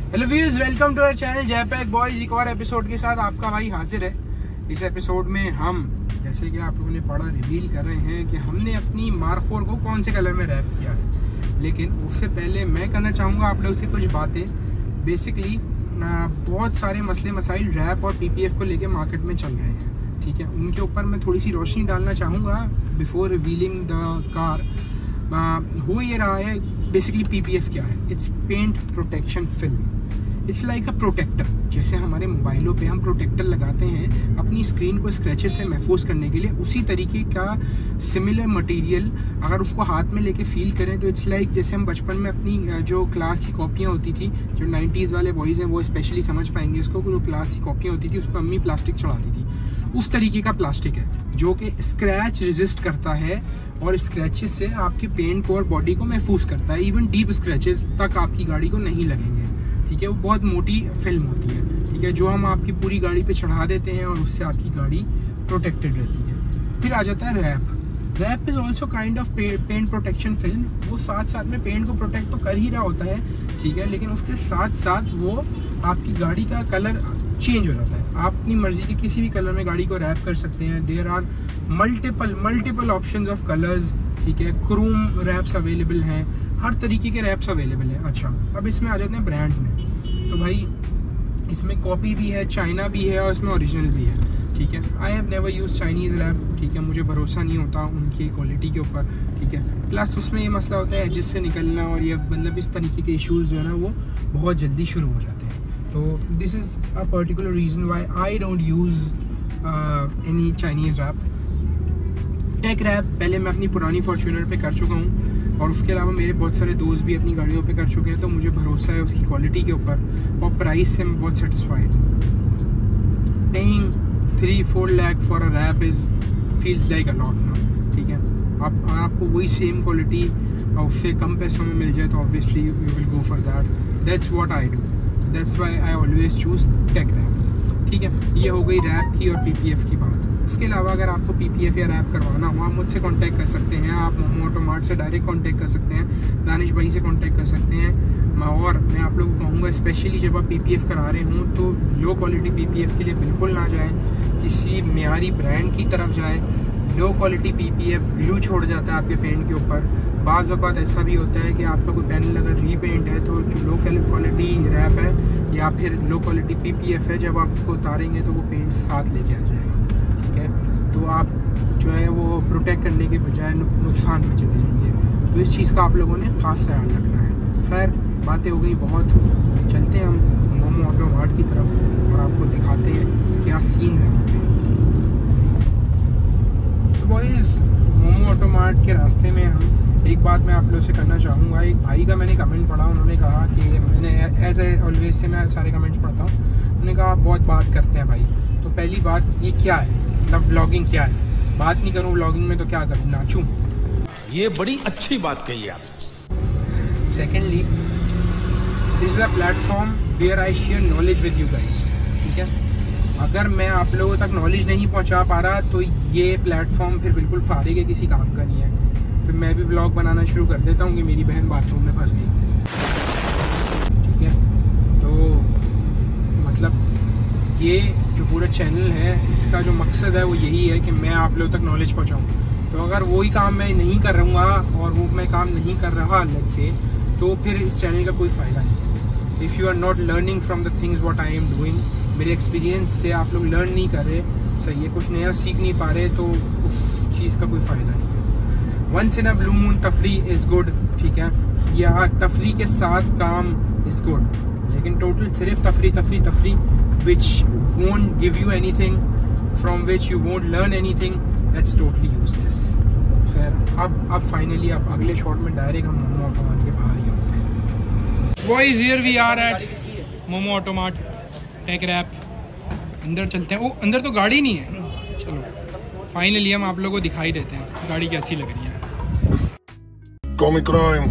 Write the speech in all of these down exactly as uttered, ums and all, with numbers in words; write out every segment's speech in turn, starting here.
Hello viewers, welcome to our channel Jaypak boys. एक और episode के साथ आपका भाई हाजिर है। इस एपिसोड में हम, जैसे कि आप लोगों ने पढ़ा, रिवील कर रहे हैं कि हमने अपनी मार्क फोर को कौन से कलर में रैप किया है। लेकिन उससे पहले मैं करना चाहूँगा आप लोगों से कुछ बातें। बेसिकली बहुत सारे मसले मसाइल रैप और पीपीएफ को लेके मार्केट में चल रहे हैं, ठीक है। उनके ऊपर मैं थोड़ी सी रोशनी डालना चाहूँगा बिफोर रिवीलिंग द कार। हो ये रहा है, बेसिकली पीपीएफ क्या है? It's paint protection film. It's like a protector. जैसे हमारे मोबाइलों पे हम प्रोटेक्टर लगाते हैं अपनी स्क्रीन को स्क्रैचेस से महफूज करने के लिए, उसी तरीके का सिमिलर मटेरियल अगर उसको हाथ में लेके फील करें तो इट्स लाइक जैसे हम बचपन में अपनी जो क्लास की कॉपियाँ होती थी, जो नाइन्टीज़ वाले बॉयज़ हैं वो स्पेशली समझ पाएंगे इसको, जो क्लास की कॉपियाँ होती थी उस पर अम्मी प्लास्टिक चढ़ाती थी। उस तरीके का प्लास्टिक है जो कि स्क्रैच रेजिस्ट करता है और स्क्रैचेस से आपके पेंट को और बॉडी को महफूज करता है। इवन डीप स्क्रैचेस तक आपकी गाड़ी को नहीं लगेंगे, ठीक है। वो बहुत मोटी फिल्म होती है, ठीक है, जो हम आपकी पूरी गाड़ी पे चढ़ा देते हैं और उससे आपकी गाड़ी प्रोटेक्टेड रहती है। फिर आ जाता है wrap. Wrap is also kind of paint protection film. वो साथ साथ में पेंट को प्रोटेक्ट तो कर ही रहा होता है, ठीक है, लेकिन उसके साथ साथ वो आपकी गाड़ी का कलर चेंज हो जाता है। आप अपनी मर्जी के किसी भी कलर में गाड़ी को रैप कर सकते हैं। There are multiple multiple options of colours, ठीक है। क्रोम रैप्स अवेलेबल हैं, हर तरीके के रैप्स अवेलेबल हैं। अच्छा, अब इसमें आ जाते हैं ब्रांड्स में। तो भाई इसमें कॉपी भी है, चाइना भी है और इसमें ओरिजिनल भी है, ठीक है। I have never use Chinese wrap, ठीक है। मुझे भरोसा नहीं होता उनकी क्वालिटी के ऊपर, ठीक है। प्लस उसमें ये मसला होता है जिससे निकलना और ये मतलब इस तरीके के इश्यूज़ जो है ना वो बहुत जल्दी शुरू हो जाते हैं। तो this is a particular reason why I don't use any Chinese wrap. Tech wrap पहले मैं अपनी पुरानी फॉर्च्यूनर पे कर चुका हूँ और उसके अलावा मेरे बहुत सारे दोस्त भी अपनी गाड़ियों पे कर चुके हैं, तो मुझे भरोसा है उसकी क्वालिटी के ऊपर और प्राइस से मैं बहुत सेटिस्फाइड हूँ। Paying three four lakh for a wrap is feels like a lot ना, ठीक है। आप आपको वही सेम क्वालिटी और उससे कम पैसों में मिल जाए तो obviously you will go for that. That's what I do, that's why I always choose tech wrap, ठीक है। ये हो गई रैप की और पीपीएफ की बात। इसके अलावा अगर आपको पीपीएफ या रैप करवाना हो, आप मुझसे कांटेक्ट कर सकते हैं। आप मोमो ऑटोमार्ट से डायरेक्ट कांटेक्ट कर सकते हैं, दानिश भाई से कांटेक्ट कर सकते हैं। और मैं आप लोगों को कहूँगा, स्पेशली जब आप पीपीएफ करा रहे हों तो लो क्वालिटी पीपीएफ के लिए बिल्कुल ना जाएं, किसी मियारी ब्रांड की तरफ जाएं। लो क्वालिटी पीपीएफ ग्लू छोड़ जाता है आपके पेंट के ऊपर। बाज़ औक़ात ऐसा भी होता है कि आपका कोई पैनल अगर रीपेंट है तो जो लो क्वालिटी रैप है या फिर लो क्वालिटी पीपीएफ है, जब आप उसको उतारेंगे तो वो पेंट साथ लेके आ जाएगा, ठीक है। तो आप जो है वो प्रोटेक्ट करने के बजाय नुकसान में चले जाएंगे। तो इस चीज़ का आप लोगों ने ख़ास ध्यान रखना है। खैर, बातें हो गई बहुत, चलते हैं हम मोमो ऑटोमार्ट की तरफ और आपको दिखाते हैं क्या सीन है वहाँ पे। सो बॉयज़, मोमो ऑटोमार्ट के रास्ते में हम एक बात मैं आप लोगों से करना चाहूँगा। एक भाई का मैंने कमेंट पढ़ा, उन्होंने कहा कि मैंने एज ए ऑलवेज से मैं सारे कमेंट्स पढ़ता हूँ, उन्होंने कहा आप बहुत बात करते हैं भाई। तो पहली बात, ये क्या है, मतलब व्लॉगिंग क्या है? बात नहीं करूँ व्लॉगिंग में तो क्या करूँ, नाचूँ? ये बड़ी अच्छी बात कही आप। Secondly, this is a platform where I share knowledge with you guys, ठीक है। अगर मैं आप लोगों तक नॉलेज नहीं पहुंचा पा रहा तो ये प्लेटफॉर्म फिर बिल्कुल फारिग है, किसी काम का नहीं है। फिर मैं भी व्लॉग बनाना शुरू कर देता हूँ कि मेरी बहन बाथरूम में फंस गई, ठीक है। तो मतलब ये जो पूरा चैनल है, इसका जो मकसद है वो यही है कि मैं आप लोगों तक नॉलेज पहुँचाऊँ। तो अगर वही काम मैं नहीं कर रहूँगा और वो मैं काम नहीं कर रहा अलग से, तो फिर इस चैनल का कोई फ़ायदा नहीं है। If you are not learning from the things what I am doing, मेरे एक्सपीरियंस से आप लोग लर्न नहीं कर रहे, सही है, कुछ नया सीख नहीं पा रहे, तो उस चीज़ का कोई फ़ायदा नहीं है। Once in a blue moon तफरी इज़ गुड, ठीक है। या तफरी के साथ काम इज़ गुड, लेकिन टोटल सिर्फ तफरी तफरी तफरी which won't give you anything, from which you won't learn anything, that's totally useless. खैर, अब अब फाइनली अब अगले शॉट में डायरेक्ट हम मोमो ऑटोमार्ट के बाहर ही होंगे। Boys, here we are at Momo Automart tech wrap. अंदर चलते हैं। ओ, अंदर तो गाड़ी नहीं है। चलो फाइनली हम आप लोगों को दिखाई देते हैं गाड़ी कैसी लग रही है। Comic crime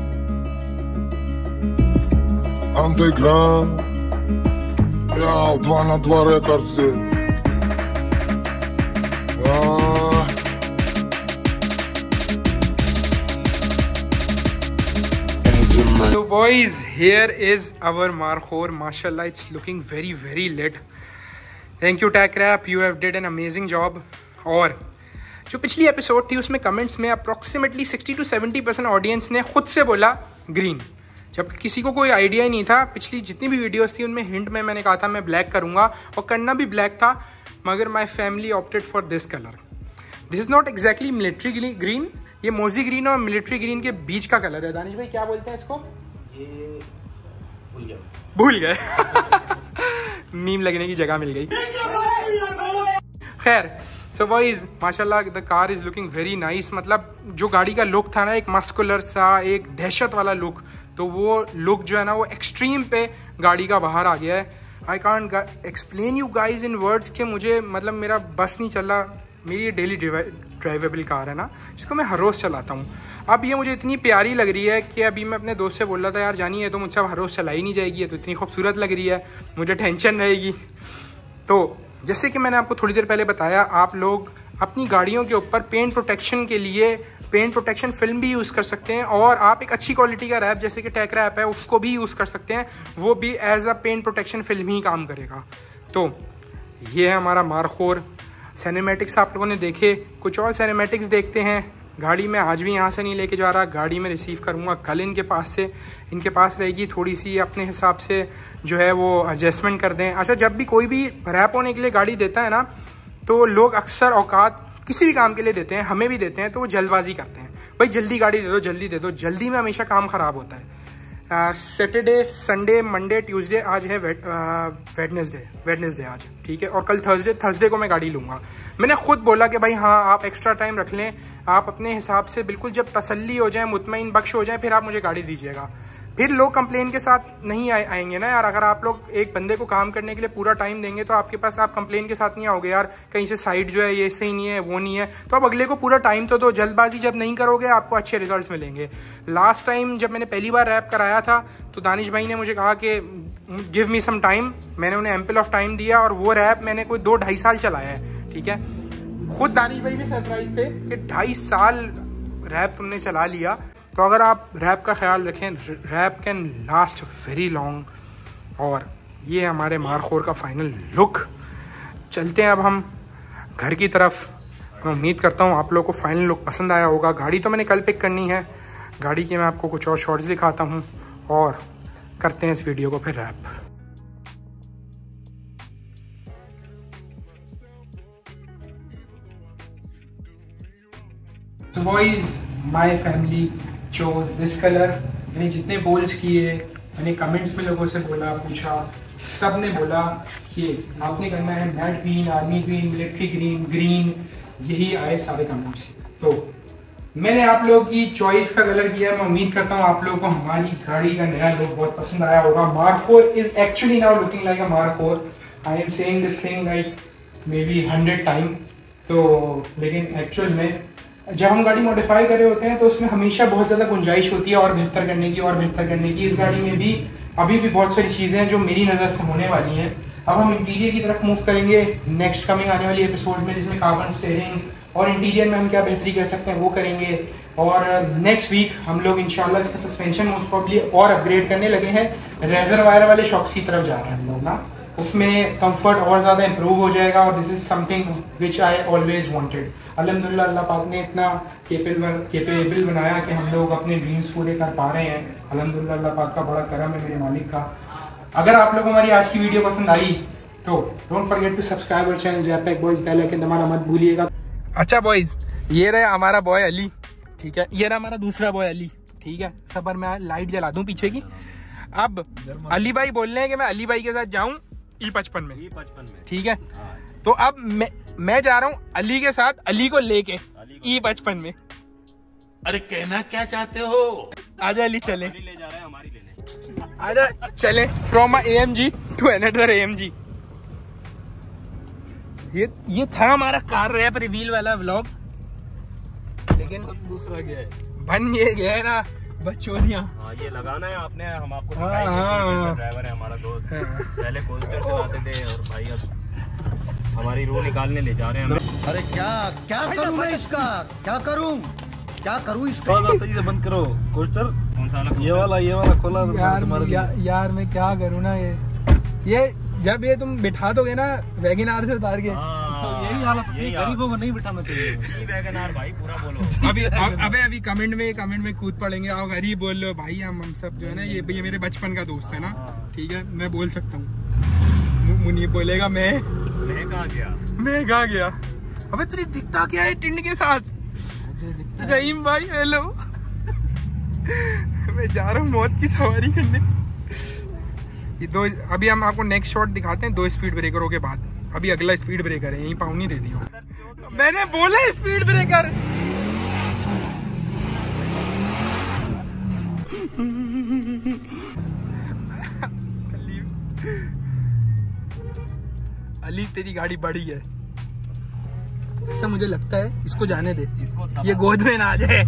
Underground Ja, dva na dva rekordci तो boys, here is our Markhor. Mashallah, it's looking very very lit. Thank you Tech Rap, you have did an amazing job. और जो पिछली एपिसोड थी उसमें कमेंट्स में approximately sixty to seventy percent audience ने खुद से बोला ग्रीन, जब किसी को कोई आइडिया ही नहीं था। पिछली जितनी भी वीडियोस थी उनमें हिंट में मैंने कहा था मैं ब्लैक करूँगा और करना भी ब्लैक था, मगर my family opted for this colour. This is not exactly military green, ये मोजी ग्रीन और मिलिट्री ग्रीन के बीच का कलर है। दानिश भाई क्या बोलते हैं इसको? ये भूल गया भूल गए मीम लगने की जगह मिल गई। खैर, सो बॉयज माशाल्लाह the car is looking very nice. मतलब जो गाड़ी का लुक था ना, एक मस्कुलर सा, एक दहशत वाला लुक, तो वो लुक जो है ना वो एक्सट्रीम पे गाड़ी का बाहर आ गया है। I can't explain you guys in words कि मुझे मतलब मेरा बस नहीं चल रहा। मेरी ये डेली ड्राइवेबल कार है ना, जिसको मैं हर रोज़ चलाता हूँ। अब ये मुझे इतनी प्यारी लग रही है कि अभी मैं अपने दोस्त से बोल रहा था यार जानी है तो मुझसे हर रोज़ चलाई नहीं जाएगी, है तो इतनी खूबसूरत लग रही है, मुझे टेंशन रहेगी। तो जैसे कि मैंने आपको थोड़ी देर पहले बताया, आप लोग अपनी गाड़ियों के ऊपर पेंट प्रोटेक्शन के लिए पेंट प्रोटेक्शन फिल्म भी यूज़ कर सकते हैं, और आप एक अच्छी क्वालिटी का रैप जैसे कि टेक रैप है उसको भी यूज़ कर सकते हैं, वो भी as a paint protection film ही काम करेगा। तो ये है हमारा मारखोर। सिनेमैटिक्स आप लोगों ने देखे, कुछ और सिनेमैटिक्स देखते हैं। गाड़ी में आज भी यहाँ से नहीं लेके जा रहा, गाड़ी में रिसीव करूँगा कल इनके पास से। इनके पास रहेगी, थोड़ी सी अपने हिसाब से जो है वो एडजस्टमेंट कर दें। अच्छा, जब भी कोई भी रैप होने के लिए गाड़ी देता है ना, तो लोग अक्सर औकात किसी भी काम के लिए देते हैं, हमें भी देते हैं, तो वो जल्दबाजी करते हैं, भाई जल्दी गाड़ी दे दो, जल्दी दे दो। जल्दी में हमेशा काम ख़राब होता है। सैटरडे, संडे, मंडे, ट्यूसडे, आज है वेडनेसडे वेडनेसडे आज, ठीक है, और कल थर्सडे थर्सडे को मैं गाड़ी लूँगा। मैंने खुद बोला कि भाई हाँ आप एक्स्ट्रा टाइम रख लें, आप अपने हिसाब से बिल्कुल जब तसल्ली हो जाए, मुतमईन बख्श हो जाए, फिर आप मुझे गाड़ी दीजिएगा। फिर लोग कंप्लेन के साथ नहीं आए आएंगे ना यार। अगर आप लोग एक बंदे को काम करने के लिए पूरा टाइम देंगे तो आपके पास आप कंप्लेन के साथ नहीं आओगे यार कहीं से साइड जो है ये सही नहीं है, वो नहीं है। तो आप अगले को पूरा टाइम तो दो। जल्दबाजी जब नहीं करोगे आपको अच्छे रिजल्ट्स मिलेंगे। लास्ट टाइम जब मैंने पहली बार रैप कराया था तो दानिश भाई ने मुझे कहा कि गिव मी सम टाइम, मैंने उन्हें एम्पल ऑफ टाइम दिया, और वो रैप मैंने कोई दो ढाई साल चलाया है, ठीक है। खुद दानिश भाई भी सरप्राइज थे कि ढाई साल रैप तुमने चला लिया। तो अगर आप रैप का ख्याल रखें, wrap can last very long. और ये हमारे मारखोर का फाइनल लुक। चलते हैं अब हम घर की तरफ। मैं उम्मीद करता हूँ आप लोगों को फाइनल लुक पसंद आया होगा। गाड़ी तो मैंने कल पिक करनी है, गाड़ी के मैं आपको कुछ और शॉर्ट्स दिखाता हूँ और करते हैं इस वीडियो को फिर wrap. So boys, my family chose this color। मैंने जितने पोल्स किए, मैंने कमेंट्स में लोगों से बोला, पूछा, सब ने बोला कि आपने करना है matte green, army green, military green, green, यही आए सारे कमेंट्स। तो मैंने आप लोगों की चॉइस का कलर किया। मैं उम्मीद करता हूँ आप लोगों को हमारी गाड़ी का नया लुक बहुत पसंद आया होगा। Markhor is actually now looking like a Markhor. I am saying this thing like may be hundred time. तो लेकिन एक्चुअल में जब हम गाड़ी मॉडिफाई कर रहे होते हैं तो उसमें हमेशा बहुत ज़्यादा गुंजाइश होती है और बेहतर करने की और बेहतर करने की। इस गाड़ी में भी अभी भी बहुत सारी चीज़ें हैं जो मेरी नज़र से होने वाली हैं। अब हम इंटीरियर की तरफ मूव करेंगे नेक्स्ट कमिंग आने वाली एपिसोड में, जिसमें कार्बन स्टीयरिंग और इंटीरियर में हम क्या बेहतरी कर सकते हैं वो करेंगे। और नेक्स्ट वीक हम लोग इंशाल्लाह इसका सस्पेंशन मोस्ट प्रॉब्ली और अपग्रेड करने लगे हैं। रेजर वायर वाले शॉक्स की तरफ जा रहे हैं हम लोग ना, उसमें कंफर्ट और ज़्यादा इम्प्रूव हो जाएगा। और this is something which I always wanted. अल्हम्दुलिल्लाह अल्लाह पाक ने इतना केपेबल केपेबल बनाया कि हम लोग अपने ड्रीम्स पूरे कर पा रहे हैं। अल्हम्दुलिल्लाह अल्लाह पाक का बड़ा करम है, मेरे मालिक का। अगर आप लोगों को हमारी आज की वीडियो पसंद आई तो don't forget to subscribe our channel Jaypak boys, bell icon दबाना मत भूलिएगा। अच्छा बॉयज, ये रहे हमारा बॉय अली, ठीक है, ये रहा हमारा दूसरा बॉय अली, ठीक है। सबर मैं लाइट जला दूं पीछे की। अब अली भाई बोल रहे हैं कि मैं अली भाई के साथ जाऊं ई पचपन में, ई पचपन में, ठीक है। तो अब मैं मैं जा रहा हूँ अली के साथ, अली को लेके ई पचपन में। अरे कहना क्या चाहते हो? आजा अली चले, ले जा रहे हैं हमारी लेने। आजा चले from A M G to another A M G. ये ये था हमारा कार रैप रिवील वाला व्लॉग, लेकिन दूसरा गया है, बन ये गया है ना बच्चोरियाँ। हाँ, ये लगाना है आपने, हम आपको हाँ, हाँ, ड्राइवर है हमारा दोस्त। पहले कोस्टर चलाते थे और भाई अब हमारी रूह निकालने ले जा रहे हैं हमें। अरे क्या क्या करूं मैं इसका, क्या करूं क्या करूं इसका? सही से बंद करो कोस्टर। कौन सा वाला? ये वाला ये वाला खोला तो यार तुम्हारे या, यार मैं क्या करूँ ना, ये ये जब ये तुम बिठा दोगे ना वैगनआर से उतार के, यही हालत है, गरीबों को नहीं बिठाना चाहिए। वैगनआर भाई पूरा बोलो। अभी अब- अबे अभी कमेंट में कमेंट में कूद पड़ेंगे, आओ गरीब बोल लो भाई, हम हम सब जो है ना, ये ये मेरे बचपन का दोस्त है ना, ठीक है, मैं बोल सकता हूँ। मुनीब बोलेगा मैं मैं कहाँ गया? मैं कहाँ गया? अबे तुझे दिखता क्या है टिंड के साथ? रहीम भाई हेलो। मैं जा रहा हूँ मौत की सवारी करने। ये दो अभी हम आपको नेक्स्ट शॉट दिखाते हैं दो स्पीड ब्रेकरों के बाद। अभी अगला स्पीड ब्रेकर है, यहीं पाउनी दे दियो। मैंने बोला स्पीड ब्रेकर। अली तेरी गाड़ी बड़ी है, ऐसा मुझे लगता है। इसको जाने दे, इसको ये गोद में ना आ जाए।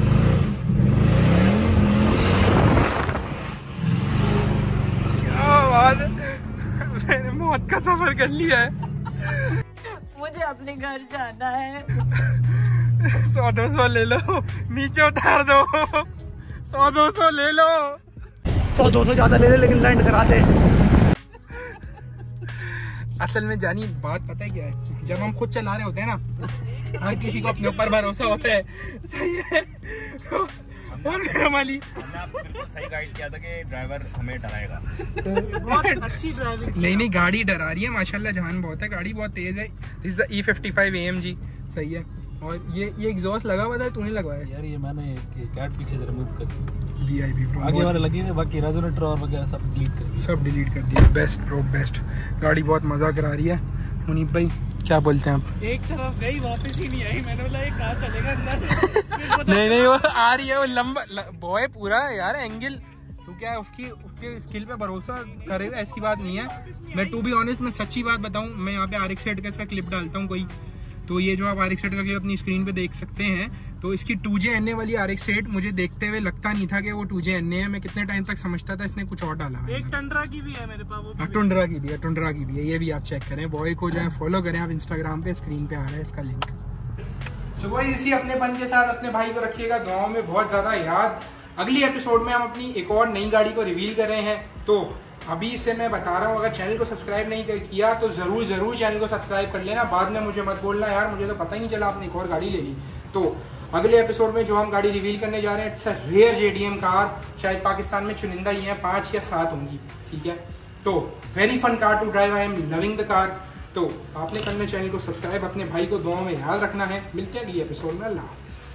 क्या बात है, मैंने मौत का सफर कर लिया है। मुझे अपने घर जाना है। सौ दो सौ ले लो, नीचे उतार दो। सौ दो सौ ले लो, तो दो सौ ज्यादा ले ले लेकिन लैंड करा दे। असल में जानी बात पता है क्या है, जब हम खुद चला रहे होते हैं ना, हर किसी को अपने ऊपर भरोसा होता है, सही है। और मेरा माली हमने आपको बिल्कुल सही गाइड किया था कि ड्राइवर हमें डराएगा। बहुत अच्छी ड्राइविंग। नहीं नहीं गाड़ी डरा रही है माशाल्लाह, जान बहुत है, गाड़ी बहुत तेज है। This is the E fifty five A M G, सही है। और ये ये एग्जॉस्ट लगा हुआ था, तूने लगवाया? यार ये मैंने इसकी कैट पीछे से रिमूव कर दी, वी आई पी आगे वाले लगे हैं, बाकी रेजोनेटर और वगैरह सब डिलीट कर दिए। सब डिलीट कर दिया। बेस्ट ब्रो बेस्ट, गाड़ी बहुत मजा करा रही है। मुनीब भाई क्या बोलते हैं आप? एक तरफ गई वापस ही नहीं आई, मैंने बोला ये कहाँ चलेगा अंदर। नहीं नहीं वो आ रही है, वो लंबा बॉय पूरा यार एंगल। तू क्या है उसकी उसके स्किल पे भरोसा करेगा, ऐसी बात नहीं है। मैं टू बी ऑनेस्ट मैं सच्ची बात बताऊं, मैं यहाँ पे आर एक्स एट का इसका क्लिप डालता हूँ कोई, तो ये जो आप आर एक्स एट का क्लिप अपनी स्क्रीन पे देख सकते हैं, तो इसकी टू जे एन ए वाली आर एक्स एट मुझे देखते हुए लगता नहीं था कि वो टू जे एन ए है। मैं कितने टाइम तक समझता था इसने कुछ और डाला है। एक टंडरा की भी है मेरे पास, वो हाँ टुंड्रा की भी है, टुंड्रा की भी है, ये भी आप चेक करें। बॉय को जो है फॉलो करें आप इंस्टाग्राम पे, स्क्रीन पे आ रहा है इसका लिंक। सुबह इसी अपनेपन के साथ अपने भाई को रखिएगा दुआओं में बहुत ज्यादा याद। अगली एपिसोड में हम अपनी एक और नई गाड़ी को रिवील कर रहे हैं, तो अभी से मैं बता रहा हूँ, अगर चैनल को सब्सक्राइब नहीं किया तो जरूर जरूर चैनल को सब्सक्राइब कर लेना। बाद में मुझे मत बोलना यार मुझे तो पता ही नहीं चला आपने एक और गाड़ी ले ली। तो अगले एपिसोड में जो हम गाड़ी रिवील करने जा रहे हैं, it's a rare JDM car, शायद पाकिस्तान में चुनिंदा ही है, पांच या सात होंगी, ठीक है। तो very fun car to drive, I am loving the car. तो आपने करना चैनल को सब्सक्राइब, अपने भाई को दुआओं में याद रखना है। मिलते हैं अगली एपिसोड में, अल्लाह हाफिज़।